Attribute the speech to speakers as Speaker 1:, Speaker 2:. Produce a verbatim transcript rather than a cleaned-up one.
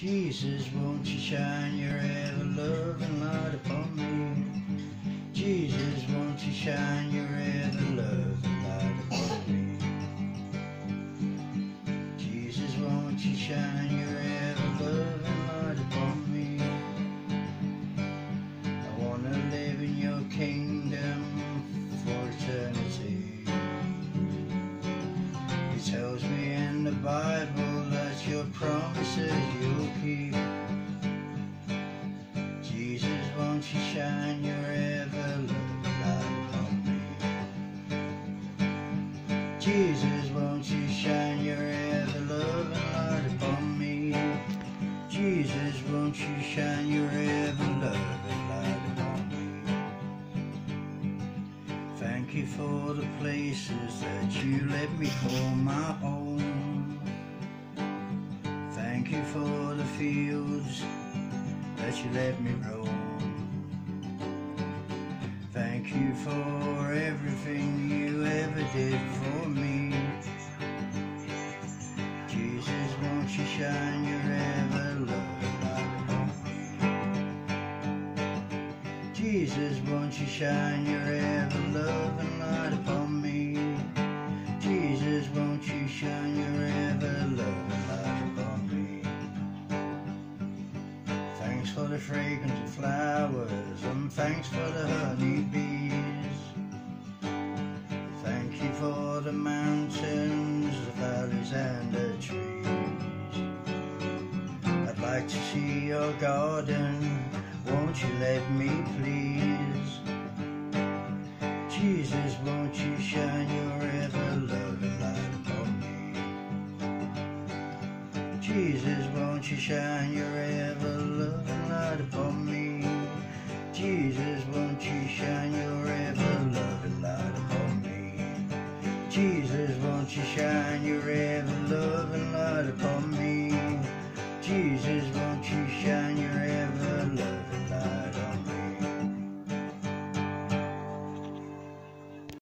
Speaker 1: Jesus, won't you shine your ever-loving light upon me? Jesus, won't you shine your ever-loving light upon me? Jesus, won't you shine your ever-loving light upon me? I want to live in your kingdom for eternity. It tells me in the Bible that your promises you'll keep. Jesus, won't you shine your ever-loving light upon me? Jesus, won't you shine your ever-loving light upon me? Jesus, won't you shine your ever-loving light upon me? Thank you for the places that you let me call my home. Thank you for the fields that you let me roam. Thank you for everything you ever did for me. Jesus, won't you shine your ever-loving light upon me? Jesus, won't you shine your ever-loving light upon me? Jesus, won't you shine your ever-loving light upon me? Thanks for the fragrance of flowers, and thanks for the honeybees. Thank you for the mountains, the valleys and the trees. I'd like to see your garden, won't you let me please? Jesus, won't you shine your ever-loving light upon me? Jesus, won't you shine your ever-loving light upon me? Jesus, won't you shine your ever-loving light upon me? Jesus, won't you shine your ever-loving light upon me? Jesus, won't you